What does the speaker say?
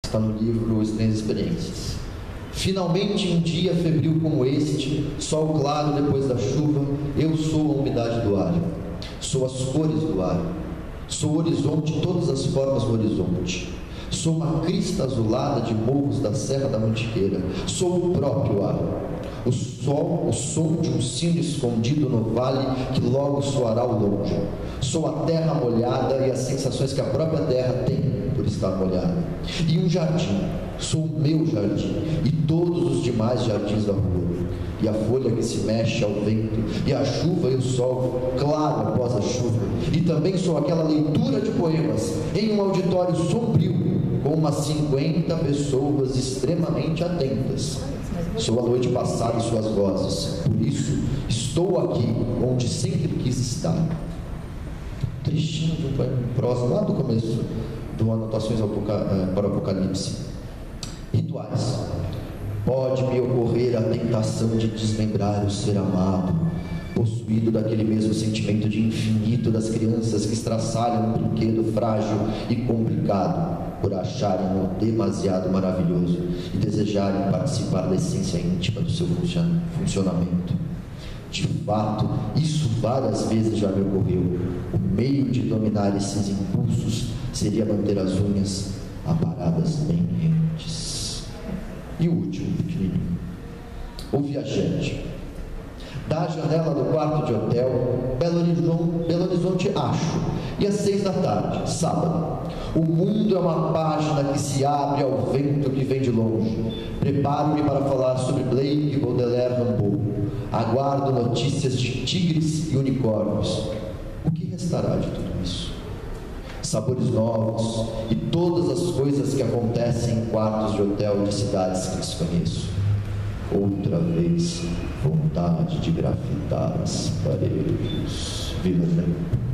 Está no livro Estranhas Experiências. Finalmente, um dia febril como este, sol claro depois da chuva, eu sou a umidade do ar, sou as cores do ar, sou o horizonte, todas as formas do horizonte, sou uma crista azulada de morros da Serra da Mantiqueira, sou o próprio ar, o sol, o som de um sino escondido no vale que logo soará ao longe, sou a terra molhada e as sensações que a própria terra tem por estar molhada, e um jardim, sou o meu jardim e todos os demais jardins da rua, e a folha que se mexe ao vento, e a chuva e o sol claro após a chuva, e também sou aquela leitura de poemas em um auditório sombrio com umas 50 pessoas extremamente atentas. Sou a noite passada e suas vozes, por isso estou aqui onde sempre quis estar. Trechinho de um poema em prosa lá do começo do Anotações para o Apocalipse. Rituais. Pode-me ocorrer a tentação de desmembrar o ser amado, possuído daquele mesmo sentimento de infinito das crianças que estraçalham um brinquedo frágil e complicado por acharem-no demasiado maravilhoso e desejarem participar da essência íntima do seu funcionamento. De fato, isso várias vezes já me ocorreu. O meio de dominar esses impulsos seria manter as unhas aparadas bem rentes. E o último, pequenininho. O viajante. Da janela do quarto de hotel, Belo Horizonte, acho, e às 6 da tarde, sábado. O mundo é uma página que se abre ao vento que vem de longe. Preparo-me para falar sobre Blake e Baudelaire Rimbaud. Aguardo notícias de tigres e unicórnios. O que restará de tudo isso? Sabores novos e todas as coisas que acontecem em quartos de hotel de cidades que desconheço. Outra vez, vontade de grafitar as paredes. Viva o tempo.